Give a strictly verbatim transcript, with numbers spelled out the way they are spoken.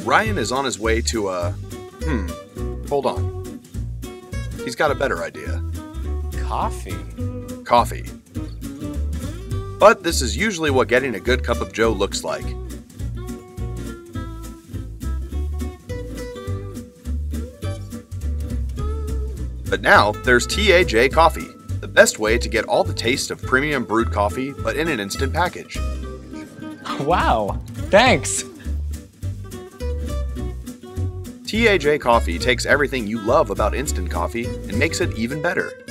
Ryan is on his way to a... Hmm, hold on. He's got a better idea. Coffee? Coffee. But this is usually what getting a good cup of joe looks like. But now, there's T A J Coffee, the best way to get all the taste of premium brewed coffee, but in an instant package. Wow, thanks! T A J Coffee takes everything you love about instant coffee and makes it even better.